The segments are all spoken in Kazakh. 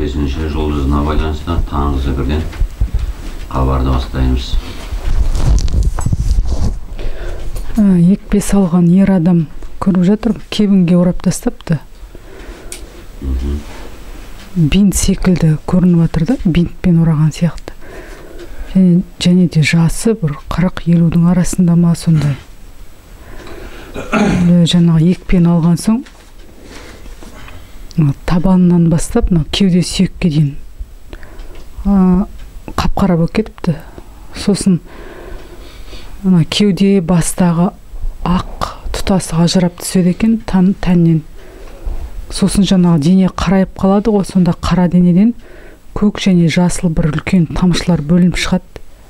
15-ші жұлдызына байланысты таңғы сібірден хабарды бастаймыз. Екпе салған ер адам көріп жатыр, кебінге орап тастапты. Бинт секілді көрініп жатыр да, бинтпен ораған сияқты. Және де жасы бір 40-50-дің арасында ма сондай. Жаңағы екпен алған соң табанынан бастап кеуде сүйекке дейін қап-қара болып кетіпті. Сосын кеуде бастағы ақ тұтасы ажырап түседі екен тәннен. Сосын жаңағы дене қарайып қалады ғой, сонда қара денеден көк және жасыл бір үлкен тамшылар бөлініп шығады.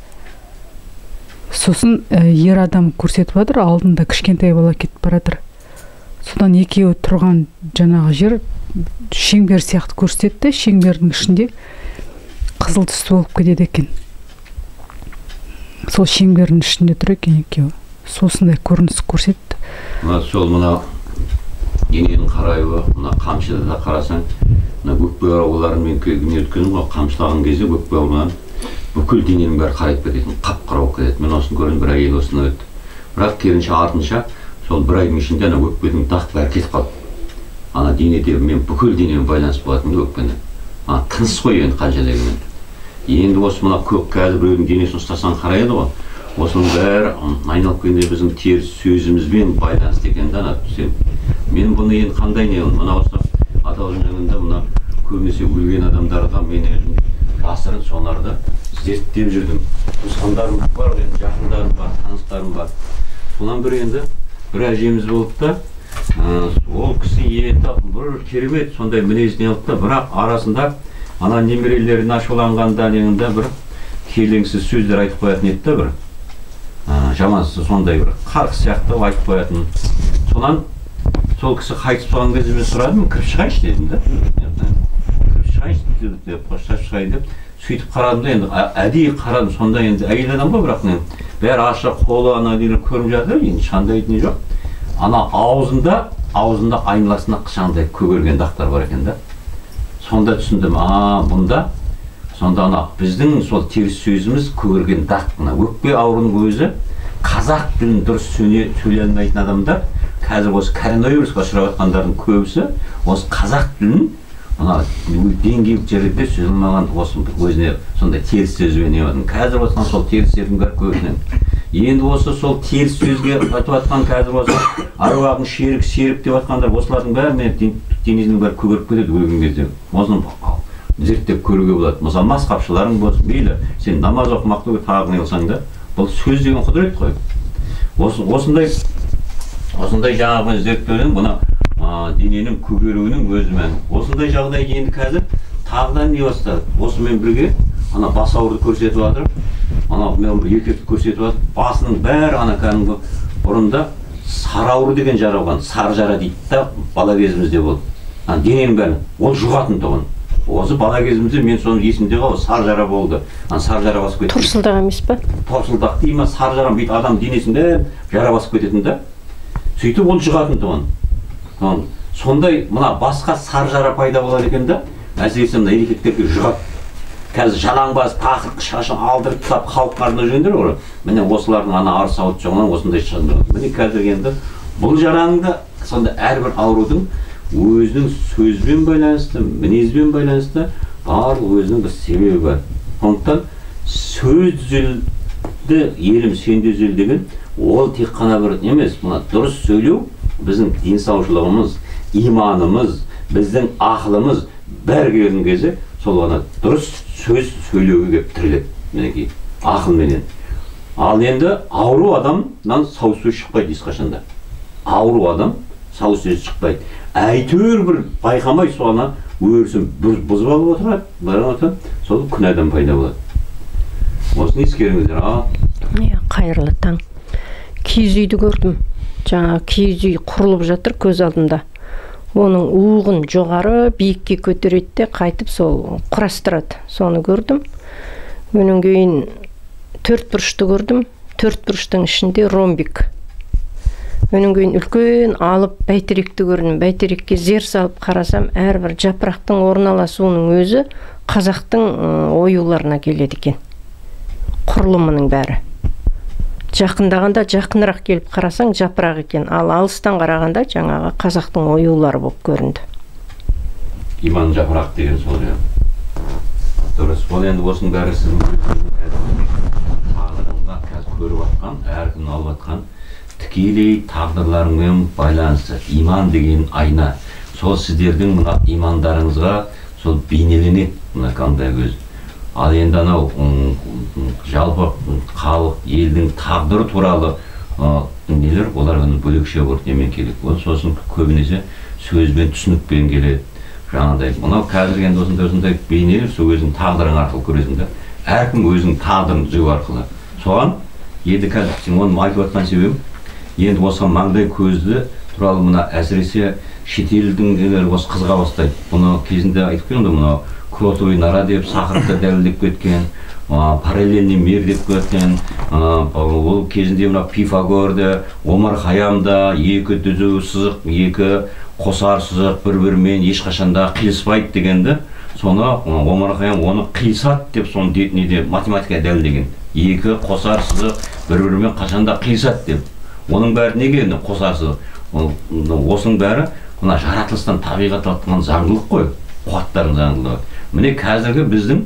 Сосын ер адам көрсетіп жатыр, алдында кішкентай бала кетіп баратыр. Содан екеуі тұрған жаңағы жер шеңбер сияқты көрсетті, шеңбердің ішінде қызыл түсті болып кетеді екен. Сол шеңбердің ішінде тұр екен екеуі. Сосындай көрініс көрсетті. Сол мына дененің қарайуы, мына қамшыда да қарасаң, мына өкпе ауруларын мен не өткенім ғой, қамшылаған кезде өкпе ауруынан бүкіл дененің бәрі қарайып кететін, қап-қара болып кетеді. Мен осыны көрдім, бір әйел осыны өтті. Бірақ керінше артынша сол бір айдың ішінде өкпенің дақ бәрі кетіп қалды. Ана денеде мен бүкіл денемен байланысып болатын өкпені. Тыныс қой енді қанша дегенмен. Енді осы мына көк қазір біреудің денесін ұстасаң қарайды ғой. Осының бәрі айналып келгенде біздің теріс сөзімізбен байланысты екен да, мен бұны енді қандай не мына осы атаудың жаңында мына көбінесе өлген адамдарға мен жасырын сонарды зерттеп жүрдім. Туысқандарым бар, жақындарым бар, таныстарым бар. Сонан бір енді бір әжеміз болып та, ол кісі енді бір керемет сондай мінезіне алып та, бірақ арасында ана немерелерін ашуланғанда неңінде бір келеңсіз сөздер айтып қоятын еді да, бір жамансыз сондай бір қарқ сияқты айтып қоятын. Сонан сол кісі қайтып соған кезде мен сұрадым, кіріп шығайыншы дедім да. Кіріп шығайыншы деп, қоштасып шығайын деп, сөйтіп қарадым да, енді әдейі қарадым. Сонда енді әйел адам ғой, бірақ бәрі ашық, қолы ана дейін көріп жатыр, енді ешқандай не жоқ. Ана аузында айналасында қышаңдай көгерген дақтар бар екен да. Сонда түсіндім, бұнда сонда ана біздің сол теріс сөзіміз көгерген дақ. Өкпе ауруының өзі қазақ тілін дұрыс сөйлей алмайтын адамдар, қазір осы коронавирусқа ұшырап жатқандардың көбісі осы қазақ тілін деңгейлік жерде сөз алмаған өзіне сондай теріс сөзбен не болатын. Қазір осыдан сол теріс сөздің бәрі көбінен. Енді осы сол теріс сөзге айтып жатқан қазір осы аруағың серік деп жатқандар, осылардың бәрі денесінің бәрі көгеріп кетеді өлген кезде. Осыны зерттеп көруге болады. Мысалы, мас қапшыларың болсын, мейлі, сен намаз оқымақты тағы не қылсаң да, бұл сөз деген құдірет қой. Осындай жаңағы зерттеудің бұна дененің көгеруінің өзімен. Осындай жағдай енді қазір тағыдан не бастады. Осымен бірге ана бас ауруды көрсетіп жатыр, ана еркекті көрсетіп жатыр. Басының бәрі ана кәдімгі бұрында сары ауру деген жара болған, сары жара дейді да, бала кезімізде болды. Дененің бәрі, ол жұғатын тұғын. Осы бала кезімізде мен соны есімде қалды, сары жара болды. Сары жара басып кетті. Торсылдақ емес па? Торсылдақ дей ма, сары жара бүйтіп адам денесінде жара басып кететін да. Сөйтіп ол жұғатын тұғын. Сондай мына басқа сары жара пайда болады екен да, әсіресе мына еркектерге жұғады. Қазір жалаң бас, тақыр шашын алдырып тастап халық арнап жүргендер ғой. Міне осылардың ана арыс ауыт жоғынан осындай шығындырады. Міне қазір енді бұл жараның да сонда әрбір аурудың өзінің сөзбен байланысты, мінезбен байланысты барлық өзінің бір себебі бар. Сондықтан сөз түзелді, елім сенде түзел деген ол тек қана бір емес, мына дұрыс сөйлеу біздің денсаушылығымыз, иманымыз, біздің ақылымыз бәрі келген кезде сол ана дұрыс сөз сөйлеуге келіп тіреледі. Мінекей ақылменен. Ал енді ауру адамнан сау сөз шықпайды ешқашанда. Ауру адам сау сөз шықпайды. Әйтеуір бір байқамай соны өрісін бұзып алып отырады, сол күнәдан пайда болады. Осыны ескеріңіздер. Қайырлы таң. Киіз үйді көрдім. Жаңа киіз үй құрылып жатыр көз алдымда. Оның уығын жоғары биікке көтереді де қайтып сол құрастырады. Соны көрдім. Өнен кейін төрт бұрышты көрдім. Төрт бұрыштың ішінде ромбик. Өнен кейін үлкен алып бәйтеректі көрдім. Бәйтерекке зер салып қарасам, әрбір жапырақтың орналасуының өзі қазақтың оюларына келеді екен. Құрылымының бәрі. Жақындағанда жақынырақ келіп қарасаң жапырақ екен, ал алыстан қарағанда жаңағы қазақтың оюлары болып көрінді. Иман жапырақ деген сол ya. Дұрыс, ол енді осының бәрі сіздің тағдырыңға қазір көріп атқан, әркім алып атқан тікелей тағдырларыңмен байланысты. Иман деген айна. Сол сіздердің мына имандарыңызға сол бейнеленеді мына қандай көз. Ал енді анау жалпы халық, елдің тағдыры туралы нелер, олар бөлекше бір немен келеді. Ол сосын көбінесе сөзбен түсінікпен келеді. Жаңағыдай, мынау қазір енді осындай бейнелер, сол өзінің тағдырың арқылы көресің да. Әркім өзінің тағдырын түзеу арқылы. Соған енді қазір сен оны айтып жатқан себебім, енді осы маңдай көзді туралы мына әсіресе шетелдің нелері осы қызыға бастайды. Бұны кезінде айтып келдім, мынау Кротовый нора деп сақырыпты дәлелдеп кеткен, параллельный мир деп кеткен, ол кезінде мына Пифагорды, Омар Хайамда екі түзу сызық, екі қосар сызық бір-бірімен ешқашанда қиыспайды дегенді, соны Омар Хайам оны қиысады деп соны неде математика дәлелдеген. Екі қосар сызық бір-бірімен қашанда қиысады деп. Оның бәрі неге қосар сызық? Осының бәрі мына жаратылыстан табиғатқа атқан заңдылық қой, қуаттардың заңдылығы. Міне қазіргі біздің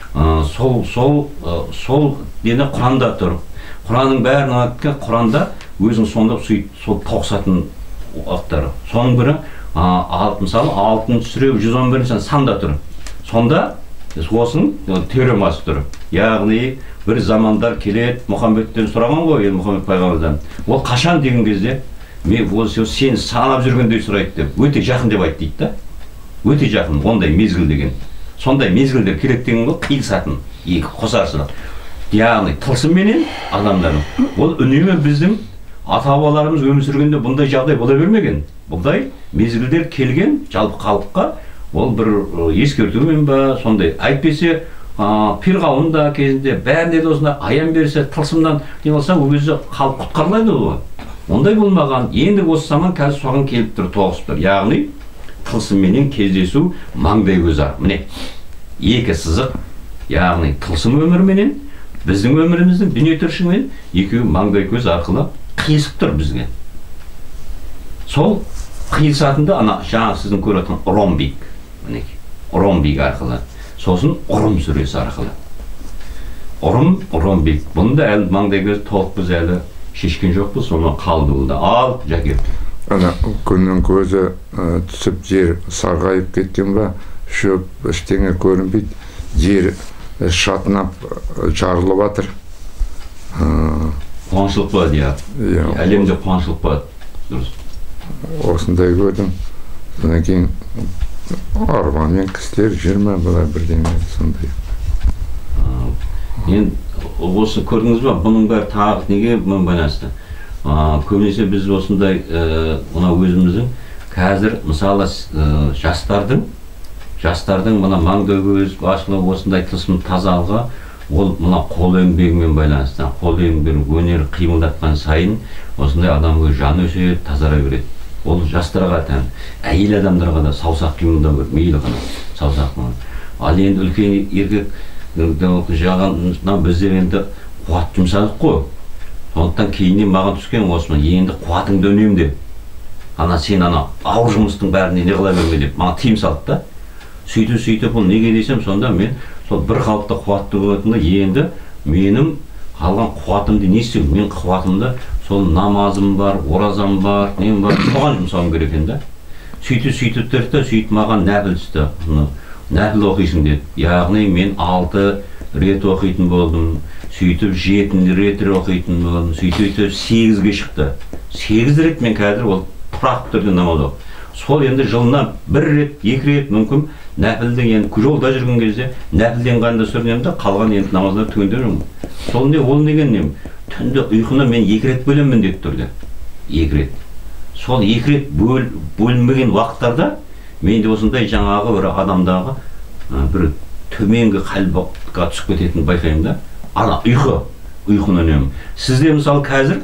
сол дені Құранда тұр. Құранның бәрін айтқан Құранда өзің сонда сол тоқсатын уақыттары. Соның бірі мысалы 6 сүре 111 санда тұр. Сонда осының теоремасы тұр. Яғни бір замандар келеді, Мұхаммедтен сұраған ғой, Мұхаммед пайғамбардан. Ол қашан деген кезде мен сені санап жүргендей сұрайды деп, өте жақын деп айтты дейді да. Өте жақын, ондай мезгіл деген. Сондай мезгілдер керек деген ғой, қиылысатын, екі қосарсыз. Яғни тылсым менен адамдардың. Ол үнемі біздің ата-бабаларымыз өмір сүргенде бұндай жағдай бола бермеген. Бұндай мезгілдер келген жалпы халыққа ол бір ескертумен ба, сондай. Әйтпесе Фирғауын да кезінде бәріне де осындай аян берсе, тылсымнан не болса, ол кезде халық құтқарылайды ғой. Ондай болмаған. Енді осы заман қазір соған келіп тұр, тоғысып тұр. Яғни тылсымменен кездесу маңдай көз арқылы. Міне, екі сызық, яғни тылсым өмірменен, біздің өміріміздің дүние тіршілігімен екеуі маңдай көз арқылы қиысып тұр бізге. Сол қиысатында ана жаңа сіздің көріп жатқан ромбик, мінекей, ромбик арқылы. Сосын ұрым сүресі арқылы. Ұрым, ромбик. Бұны да әлі маңдай көз толық біз әлі шешкен жоқпыз, соны қалды бұл да. Ал, Жәке. Ана күннің көзі түсіп жер сарғайып кеткен ба, шөп ештеңе көрінбейді, жер шатынап жарылып жатыр. Қуаңшылық болады, иә. Әлемде қуаңшылық болады. Дұрыс. Осындай көрдім. Содан кейін арбамен кісілер жүрме бұлай бірдеңе сондай. Енді осы көрдіңіз ба, бұның бәрі тағы неге байланысты? Көбінесе біз осындай мына өзіміздің қазір мысалы жастардың мына маңдай көз ашылып осындай тылсым тазалығы ол мына қол еңбегімен байланысты. Қол еңбегін өнер қимылдатқан сайын осындай адамға жан өседі, тазара береді. Ол жастарға тән, әйел адамдарға да саусақ қимылдау керек, мейлі ғана саусақ қимыл. Ал енді үлкен еркек жағынан біздер енді қуат жұмсадық қой. Сондықтан кейіннен маған түскен осыны, енді қуатыңды үнемде. Ана сен ана ауыр жұмыстың бәріне не қыла берме деп, маған тыйым салды да. Сөйтіп бұл неге десем, сонда мен сол бір қалыпта қуатты болатында енді менің қалған қуатымды не істеу? Мен қуатымды сол намазым бар, оразам бар, нем бар, соған жұмсауым керек екен да. Сөйтіп тұрды, сөйтіп маған нәпіл түсті. Нәпіл оқисың деді. Яғни мен 6 рет оқитын болдым. Сөйтіп 7 рет оқитын болдым. Сөйтіп 8-ге шықты. 8 рет мен қазір ол тұрақты түрде намаз оқып. Сол енді жылына 1 рет, 2 рет мүмкін нәпілдің енді жолда жүрген кезде нәпілден қанда сүрінемін да, қалған енді намаздар түгендер жүрмін. Сол не, ол деген нем? Түнде ұйқыны мен 2 рет бөлемін деп тұрды. 2 рет. Сол 2 рет бөлінбеген уақыттарда менде осындай жаңағы бір адамдағы бір төменгі қалыпқа түсіп кететінін байқаймын да. Ана ұйқыны үнемі. Сізде мысалы қазір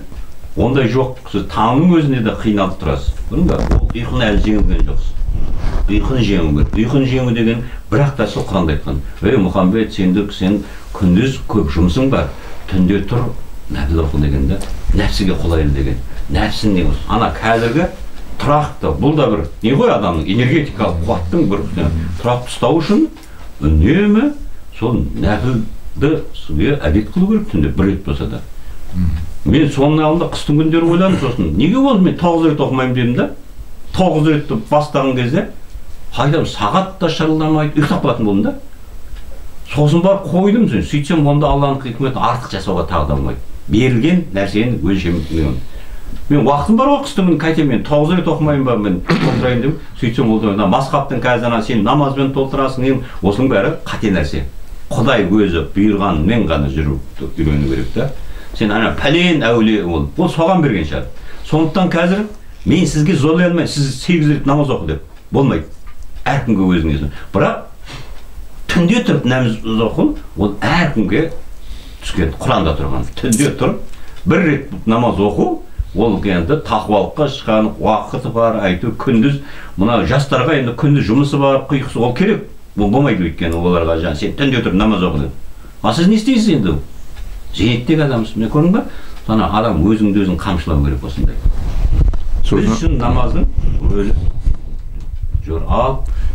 Ондай жоқ. Сіз таңның өзінде де қиналып тұрасыз. Көрдің бе? Ол ұйқыны әлі жеңілген жоқсыз. Ұйқыны жеңу керек. Ұйқыны жеңу деген бірақ та сол Құранда айтқан. Ей Мұхаммед, сен күндіз көп жұмысың бар. Түнде тұр, нәпіл оқы деген де, нәпсіге қолайлы деген. Нәпсін не болсын? Ана қазіргі тұрақты, бұл да бір не ғой адамның энергетикалық қуаттың бір тұрақты ұстау үшін үнемі сол нәпілді сізге әдет қылу керек түнде бір рет болса да. Мен соның алдында қыстың күндері ойладым, сосын неге болды мен 9 рет оқымаймын дедім да. 9 ретті бастаған кезде қайдам сағат та шырылдамайды, ұйықтап қалатын болдым да. Сосын барып қойдым, сөйтсем онда Алланың хикметі артық жасауға тағы да болмайды. Берілген нәрсені өлшемін. Мен уақытым бар ғой қыстың күні қайтем, мен 9 рет оқымаймын ба, мен толтырайын деп, сөйтсем ол да масхабтың қазір сен намазбен толтырасың, осының бәрі қате нәрсе. Құдай өзі бұйырғанмен ғана үйрену керек та. Сен ана пәлен әулие ол соған берген шығар. Сондықтан қазір мен сізге зорлай алмаймын, сіз 8 рет намаз оқы деп болмайды. Әркімге өзіңіздің. Бірақ түнде тұрып намаз оқу, ол әркімге түскен Құранда тұрған. Түнде тұрып бір рет намаз оқу, ол енді тақуалыққа шыққан уақыты бар, айту күндіз мына жастарға енді күндіз жұмысы бар, құйқысы ол керек. Ол болмайды өйткені оларға жаңа сен түнде тұрып намаз оқы деп. А сіз не істейсіз енді? Зейнеттегі адамсыз, мен көрдің ба? Sana адам өзіңді өзің қамшылау керек осындай. Біз үшін намаздың өзі жор ал.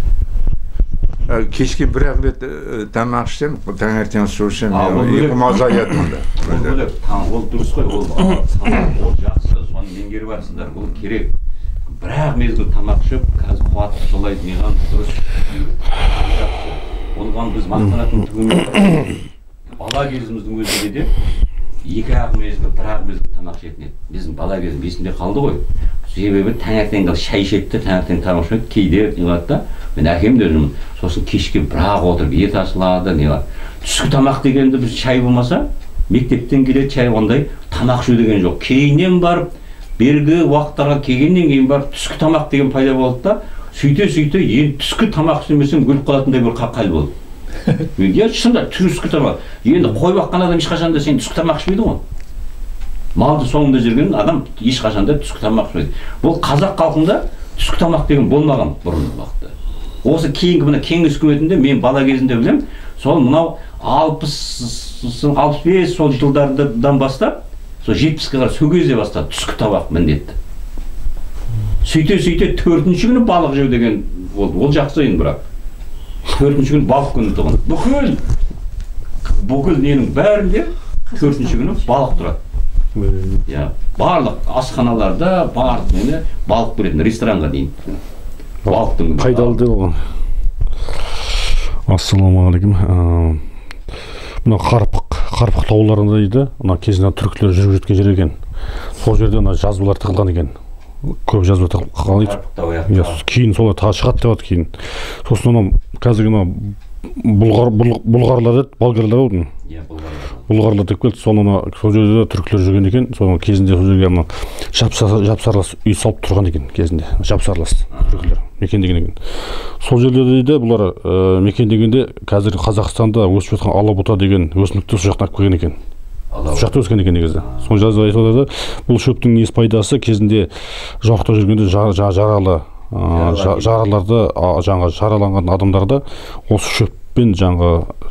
Кешке бір-ақ рет тамақ ішсем, таңертең су ішсем, ұйқым азаяды мұнда. Ол дұрыс қой, ол жақсы, соны меңгеріп жатсыздар, бұл керек. Бірақ мезгіл тамақ ішіп, қазір қуаты солай неған дұрыс. Оған біз мақтанатын түгіміз. Бала кезіміздің өзінде де 2-ақ мезгіл, 1-ақ мезгіл тамақ ішетін еді. Біздің бала кезім есімде қалды ғой. Себебі таңертең шай ішеді, таңертең тамақ ішеді, кейде неғады да. Мен әкем де жүрмін. Сосын кешке бір-ақ отырып ет ашылады, неғады. Түскі тамақ дегенде біз шай болмаса, мектептен келеді шай ондай тамақ ішу деген жоқ. Кейіннен барып, бергі уақыттарға келгеннен кейін барып түскі тамақ деген пайда болды да. Сөйте-сөйте, енді түскі тамақ ішмесең өліп қалатындай бір хал болды. Я шында түскі тамақ. Енді қойып аққан адам ешқашанда сен түскі тамақ ішмейді ғой. Малды соңында жүрген адам ешқашанда түскі тамақ ішмейді. Бұл қазақ халқында түскі тамақ деген болмаған бұрынғы уақытта. Осы кейінгі мына кеңес үкіметінде мен бала кезінде білем, сол мынау 60-65 сол жылдардан бастап, сол 70-ке қарай сол кезде бастап түскі тамақ міндетті. Сөйте-сөйте 4-ші күні балық жеу деген ол жақсы енді бірақ. 4-ші күні балық күні тұғын. Бүкіл ненің бәрінде 4-ші күні балық тұрады. Барлық асханаларда балық беретін ресторанға дейін. Балықтың күні. Пайдалы ол. Ассалаумағалейкум. Мына Қарпық тауларында дейді, мына кезінде түркілер жүріп жеткен жер екен. Сол жерде жазбалар тығылған екен. Көп жазба тығылған дейді. Кейін солай тағы шығады деп кейін. Сосын қазіргі бұлғарлар еді, болгарлар еді. Бұлғарлар деп келді, сол жерде түркілер жүрген екен. Соның кезінде сол жерге жапсарлас үй салып тұрған екен кезінде. Жапсарлас түркілер мекендеген екен. Сол жерлерде дейді, бұлар мекендегенде қазір Қазақстанда өсіп жатқан алабұта деген өсімдікті сол жақтан алып келген екен. Сол жақта өскен екен негізі. Соны жазып айтады, бұл шөптің несі пайдасы кезінде жоқта жүргенде жараларды, жаңа жараланған адамдарда осы шөппен жаңа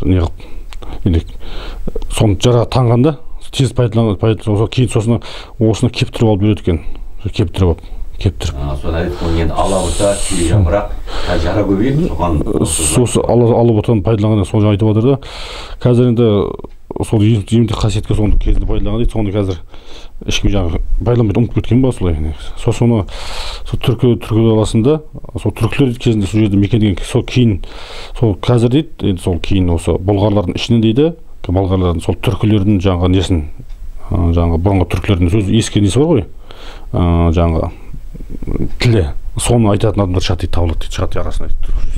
соны жара таңғанда тез пайдаланып, кейін сосын осыны кептіріп алып береді екен. Кептіріп. Соны айтқан енді алабұта, жапырақ, жара көбейіп, сосын алабұтаны пайдаланғанда соны айтып отыр да. Қазір енді сол емдік қасиетке соны кезінде пайдаланған дейді, соны қазір ешкім жаңағы пайдаланбайды, ұмытып кеткен ба солай. Сосын сол түркі даласында, сол түркілер кезінде сол жерде мекендеген, сол кейін, сол қазір дейді, сол кейін осы бұлғарлардың ішінен дейді, бұлғарлардың сол түркілердің жаңағы несін, жаңағы бұрынғы түркілердің сөзі ескі несі бар ғой, жаңағы тілі, соны айтатын адамдар шығады дейді, табылады дейді, шығады арасында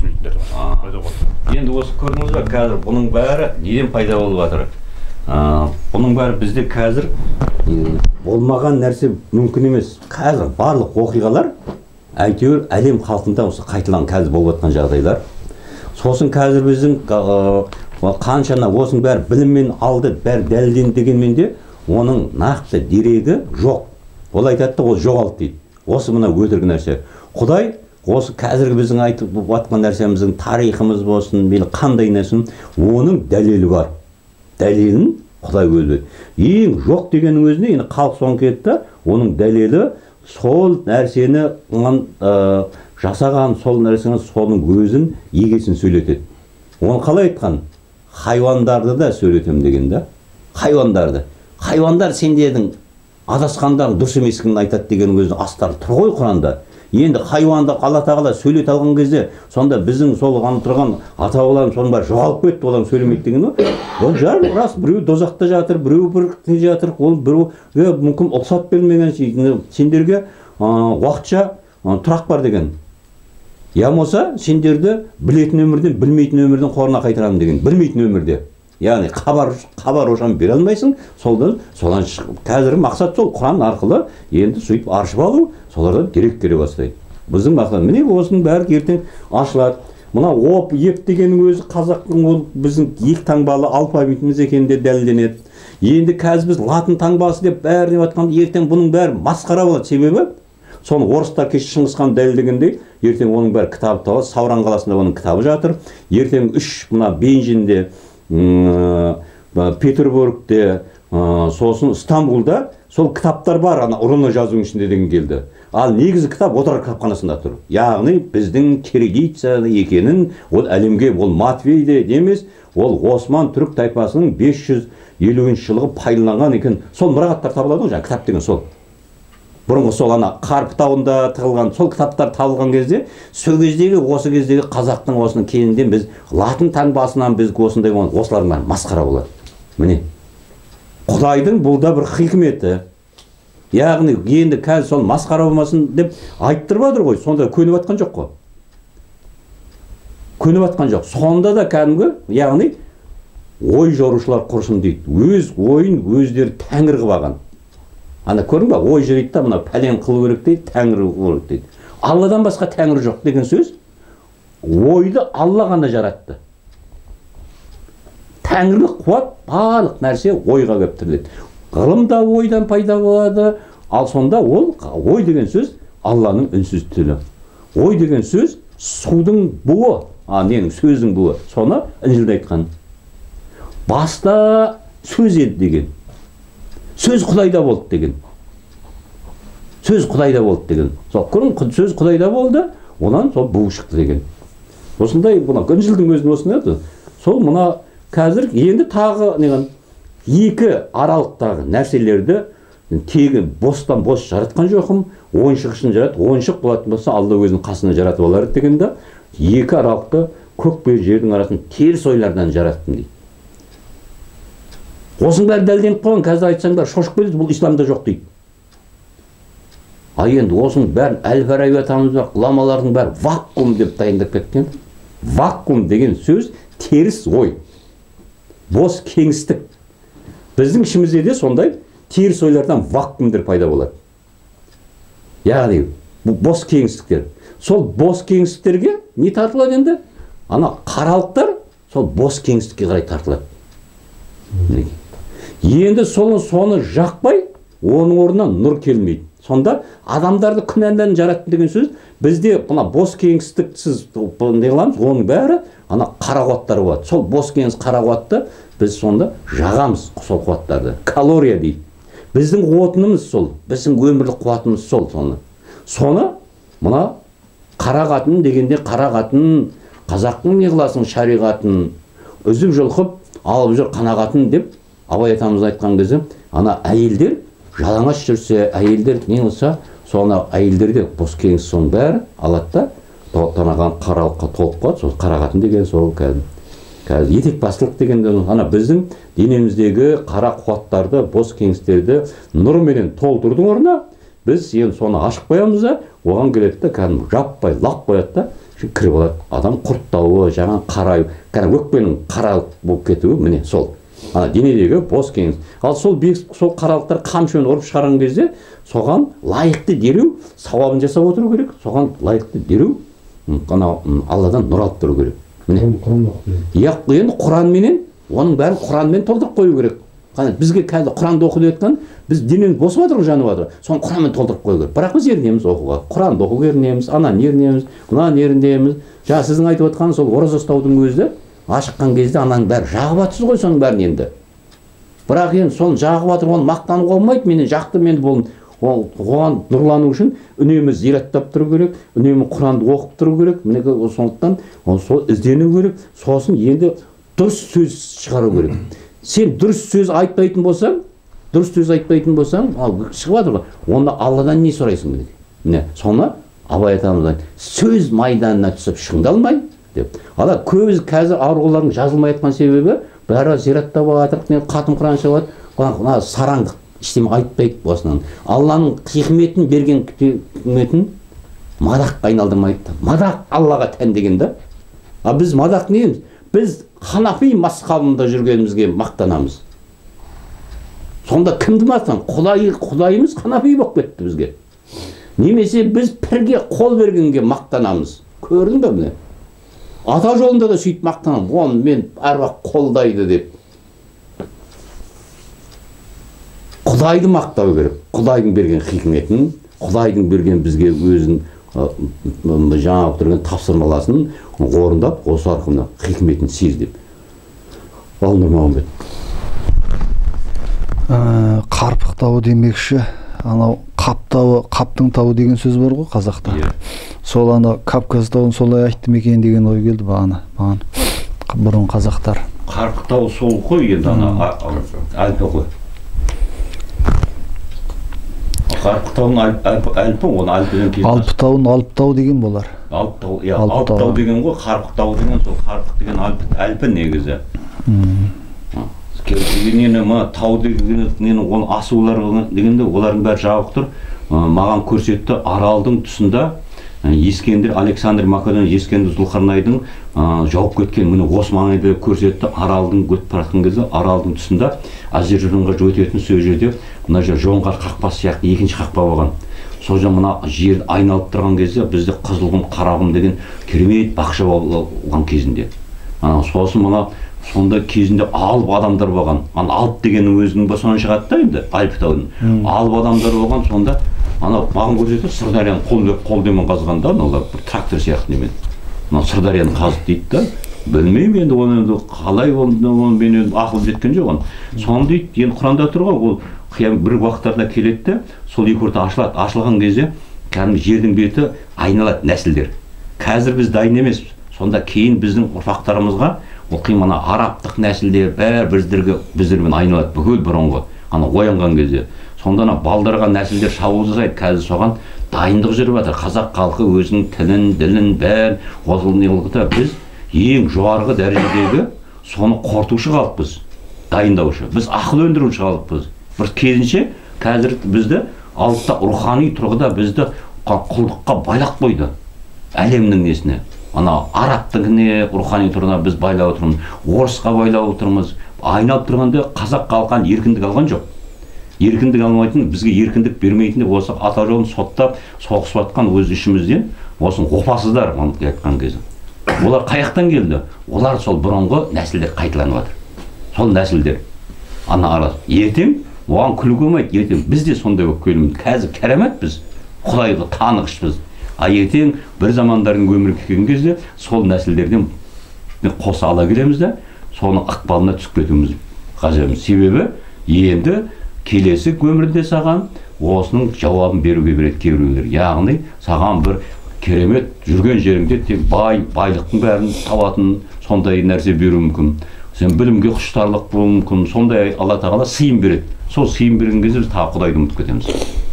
енді осы көрдіңіз бе, қазір бұның бәрі неден пайда болып жатыр? Бұның бәрі бізде қазір болмаған нәрсе мүмкін емес. Қазір барлық оқиғалар әйтеуір әлем халқында осы қайталанған қазір болып жатқан жағдайлар. Сосын қазір біздің қаншана осының бәрі біліммен алды, бәрі дәлелденді дегенмен де оның нақты дерегі жоқ. ол айтады да, ол жоғалды дейді. Осы мына өтірік нәрсе. Құдай осы қазіргі біздің айтып жатқан нәрсеміздің тарихымыз болсын, мейлі қандай нәрсін, оның дәлелі бар. Дәлелін Құдай өлді. Ең жоқ дегеннің өзіне енді халық соң кетті, оның дәлелі сол нәрсені жасаған, сол нәрсені соның өзін егесін сөйлетеді. Оны қалай айтқан? Хайуандарды да сөйлетем деген да. Хайуандарды. Хайуандар сендердің адасқандар дұрыс емескенін айтады деген өзін астары тұр ғой Құранда. Енді хайуанды Алла тағала сөйлете алған кезде, сонда біздің сол тұрған ата-бабаларымыз соның бәрі жоғалып кетті, олар сөйлемейді деген о. Ол рас, біреу дозақта жатыр, біреу бір жатыр, ол біреу мүмкін ұқсат бермеген сендерге уақытша тұрақ бар деген. Я болса, сендерді білетін өмірден, білмейтін өмірден қорына қайтарамын деген. Білмейтін өмірде. Яғни хабар ошан бере алмайсың, содан қазіргі мақсат сол Құран арқылы енді сөйтіп аршып алу, солардан дерек келе бастайды. Біздің мақсат міне осының бәрі ертең ашылады. Мына оп еп дегеннің өзі қазақтың ол біздің екі таңбалы алфавитіміз екенінде дәлелденеді. Енді қазір біз латын таңбасы деп бәрі деп жатқанда ертең бұның бәрі масқара болады. Себебі соны орыстар кеше Шыңғысхан дәлелдегендей, ертең оның бәрі кітабы табылады. Сауран қаласында оның кітабы жатыр. Ертең мына Бейжіңде, Петербургте, сосын Стамбулда сол кітаптар бар, ана ұрыны жазуың ішінде деген келді. Ал негізі кітап отырар кітапханасында тұр. Яғни біздің кириллица екенін, ол әлемге, ол Матвейде емес, ол Осман түрік тайпасының 550 жылғы пайдаланған екен. Сол мұрағаттар табылады ғой, кітап деген сол. Бұрынғы сол ана Қарпы тауында тығылған сол кітаптар табылған кезде, сол кездегі осы кездегі қазақтың осының кейінінде біз латын таңбасынан біз осындай осылардың масқара болады. Міне. Құдайдың бұл да бір хикметі. Яғни енді қазір сол масқара болмасын деп айттырып жатыр ғой, сонда көніп жатқан жоқ қой. Көніп жатқан жоқ. Сонда да кәдімгі, яғни ой жорушылар құрсын дейді. Өз ойын өздері тәңір қылып алған. Ана көрдің ба, ой жүрейді да, мына пәлен қылу керек дейді, тәңір қылу керек дейді. Алладан басқа тәңір жоқ деген сөз, ойды Алла ғана жаратты. Тәңірлік қуат барлық нәрсе ойға келіп тіреледі. Ғылым да ойдан пайда болады, ал сонда ол ой деген сөз Алланың үнсіз тілі. Ой деген сөз судың буы, ненің сөздің буы. Соны Інжілде айтқан. Баста сөз еді деген. Сөз Құдайда болды деген. Сөз Құдайда болды деген. Сол көрің, сөз Құдайда болды, онан сол буы шықты деген. Осындай бұна Інжілдің өзін осыны еді. Сол мұна қазір енді тағы екі аралықтағы нәрселерді тегі бостан бос жаратқан жоқым, ойыншық үшін жарат, ойыншық болатын болса Алла өзінің қасына жаратып алар дегенде, екі аралықты көк пен жердің арасын теріс ойлардан жараттым дейді. Осының бәрі дәлелденіп қойған, қазір айтсаңдар шошып кетеді, бұл исламда жоқ дейді. Енді осының бәрін Әл-Фараби атамыз бар, ғұламалардың бәрі вакуум деп дайындап кеткен. Вакуум деген сөз теріс ой. Бос кеңістік. Біздің ішімізде де сондай теріс ойлардан вакуумдер пайда болады. Яғни бос кеңістіктер. Сол бос кеңістіктерге не тартылады енді? Ана қаралықтар сол бос кеңістікке қарай тартылады. Енді соны жақпай, оның орнынан нұр келмейді. Сонда адамдарды күнәндан жараттым деген сөз, бізде бұна бос кеңістіксіз не қыламыз, оның бәрі ана қара қуаттар болады. Сол бос кеңістік қара қуатты біз сонда жағамыз сол қуаттарды. Калория дейді. Біздің отынымыз сол, біздің өмірлік қуатымыз сол. Соны мұна қара қатын дегенде қара қатын, қазақтың не қыласың шариғатын үзіп жұлқып, алып жүр қанағатын деп Абай атамыз айтқан кезде, ана әйелдер жалаңаш жүрсе, әйелдер не болса, соны әйелдерде бос кеңістік соның бәрі алады да, тонаған қаралыққа толып қалады, сол қарағатын деген сол қазір етекбастылық дегенде, ана біздің денеміздегі қара қуаттарды, бос кеңістіктерді нұрменен толтырудың орнына, біз енді соны ашып қоямыз да, оған келеді де, кәдімгі жаппай лап қояды да, кіріп алады. Адам құрттауы, жаңа қарайып, өкпенің қаралық болып кетуі, міне сол. Денедегі бос кеңістік. Ал сол қаралықтар қамшымен ұрып шығарған кезде, соған лайықты дереу сауабын жасап отыру керек. Соған лайықты дереу Алладан нұр алып тұру керек. Міне. Енді Құранменен, оның бәрін Құранмен толтырып қою керек. бізге қазір Құранды оқы деп жатқан, біз денеміз босып жатыр, жанып жатыр. Соны Құранмен толтырып қою керек. Бірақ біз ерінеміз оқуға. Құранды оқуға ерінеміз, ананы ерінеміз, мынаны ерінеміз. Жаңа сіздің айтып отқан сол ораза ұстаудың өзі ашыққан кезде ананың бәрі жағып жатсыз ғой соның бәрін енді. Бірақ енді соны жағып жатыр, оны мақтануға болмайды, менен жақтым енді болын. Оған нұрлану үшін үнемі зираттап тұру керек, үнемі Құранды оқып тұру керек. Мінекей сондықтан сол іздену керек. Сосын енді дұрыс сөз шығару керек. Сен дұрыс сөз айтпайтын болсаң, шығып жатыр ғой. Онда Алладан не сұрайсың міне? Соны Абай атамыз сөз майданына түсіп шыңдалмай деп. Ала көбі қазір аурулардың жазылмай жатқан себебі бәрі зираттап жатыр, қатым Құран шығып жатыр, сараңдық. Ештеме айтпайды осынан. Алланың хикметін берген хикметін мадаққа айналдырмайды. Мадақ Аллаға тән деген да. Біз мадақ не дейміз? Біз Ханафи мазхабында жүргенімізге мақтанамыз. Сонда кімді мақтан? Құдайымыз Ханафи болып кетті бізге. Немесе біз пірге қол бергенге мақтанамыз. Көрдің бе міне? Ата жолында да сөйтіп мақтанамыз. Оны мен әруақ қолдайды деп. Құдайды мақтау керек. Құдайдың берген хикметін, Құдайдың берген бізге өзін жаңағы тұрған тапсырмаласын орындап, осы арқылы хикметін сездеп. Ал Нұрмағамбет. Қарпық тауы демекші, анау қаптың тауы деген сөз бар ғой қазақта. Сол анау Кавказ тауын солай айтты екен деген ой келді маған бұрын қазақтар. Қарпық тауы сол ғой енді ана Альпі ғой. Қарпықтауын Альпі, оны Альпіден кейін. Алпытауын Алыптау деген болар. Алыптау деген ғой, Қарпықтау деген сол Қарпық деген Альпі негізі. Тау деген оны асулар дегенде олардың бәрі жабық тұр. Маған көрсетті Аралдың тұсында Ескендір, Александр Македон, Ескендір Зұлқарнайдың жауып кеткен, міне осы маңайды көрсетті. Аралдың өтіп баратқан кезде Аралдың тұсында Азербайжанға өтетін сол жерде мына жер жоңғар қақпасы сияқты екінші қақпа болған. Сол жер мына жерді айналып тұрған кезде бізде Қызылқұм, Қарағұм деген керемет бақша болған кезінде. Сосын мына сонда кезінде алып адамдар болған. Алып дегеннің өзінің басынан шығады да енді Альпітаудың. Алып адамдар болған, сонда маған көрсетті Сырдарияны қолдемен қазғанда, аналар бір трактор сияқты немен. Сырдарияны қазып дейді да. Білмеймін енді оны қалай мен ақыл жеткен жоқ. Соны дейді, енді Құранда тұр ғой, ол бір уақыттарда келеді, сол екі орта ашылады. Ашылған кезде кәдімгі жердің беті айналады нәсілдер. Қазір біз дайын емес. Сонда кейін біздің ұрпақтарымызға ол қимана араптық нәсілдер бәрі біздермен айналады бүкіл бұрынғы оянған кезде. Сонда балдарға нәсілдер шабуыл жасайды. Қазір соған дайындық жүріп жатыр. Қазақ халқы өзінің тілін, ділін бәрін осылнылықта біз ең жоғарғы дәрежедегі соны қортушы халықпыз, дайындаушы. Біз ақыл өндіруші халықпыз. Бір кезінше қазір бізді алыпта рухани тұрғыда бізді құлдыққа байлап қойды. Әлемнің несіне. Арабтығыне рухани тұрғыда біз байлап отырмыз. Орысқа байлап отырмыз. Айналып тұрғанда қазақ халқы еркіндік алған жоқ. Еркіндік алмайтын, бізге еркіндік бермейтін осы ата жолын соттап, соғысып жатқан өз ішімізден осыны опасыздар айтқан кезде. Олар қаяқтан келді? Олар сол бұрынғы нәсілдер қайталанып жатыр. Сол нәсілдер. Ертең оған күлуге болмайды. Ертең біз де сондай болып келеміз. Қазір кәрамат біз. Құдайға танығышпыз. Ертең бір замандардың өмірге келген кезде сол нәсілдерден қоса ала келеміз де, соның ықпалына түсіп кетуіміз ғажабымыз. Себебі енді келесі өмірде саған осының жауабын беруге береді кейбіреулер. Яғни саған бір керемет жүрген жеріңде тек байлықтың бәрін табатын сондай нәрсе беруі мүмкін. Сен білімге құштарлық болуы мүмкін. Сондай Алла тағала сыйын береді. Сол сыйын берген кезде біз тағы Құдайды ұмытып кетеміз.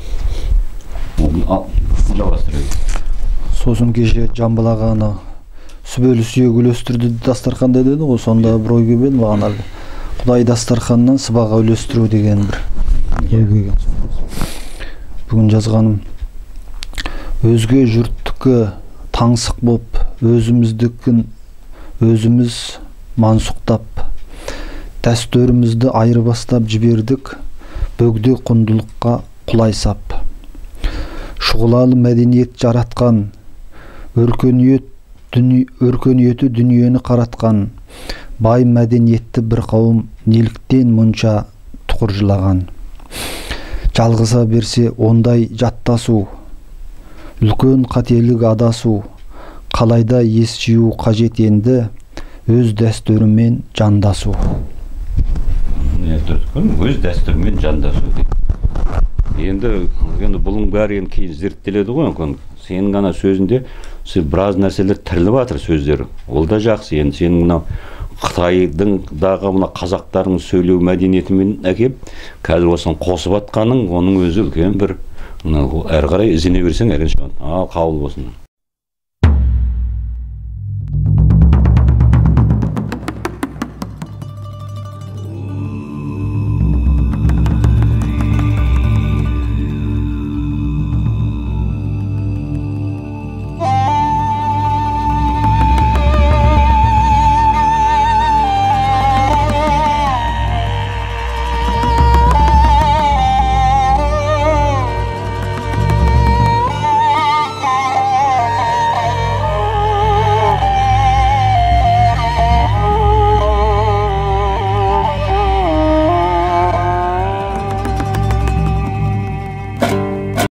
Жалғастырайық. Сосын кеше Жамбыл аға сүбелі сүйек үлестірді дастарханда деді ғой, сонда бір ой келді маған әлі. Құдай дастарханнан сыбаға үлестіру деген бір ой келген. Бүгін жазғаным өзге жұрттікі таңсық боп, өзіміздікін өзіміз мансұқтап, дәстүрімізді айырбастап жібердік, бөгде құндылыққа құлайсап. Шұғылалы мәдениет жаратқан, өркениеті дүниені қаратқан, бай мәдениетті бір қауым неліктен мұнша тұқыр жылаған. Жалғыса берсе ондай жаттасу, үлкен қателік адасу, қалайда ес жию қажет енді, өз дәстүрімен жандасу. Өз дәстүрімен жандасу дейді. Енді бұның бәрі кейін зерттеледі ғой. Сенің ғана сөзінде біраз нәрселер тіріліп жатыр сөздері. Ол да жақсы. Енді сенің мына Қытайдыңдағы мына қазақтардың сөйлеу мәдениетімен әкеп, қазір осыны қосып атқаның, оның өзі үлкен бір әрі қарай іздене берсең, ал қабыл болсын.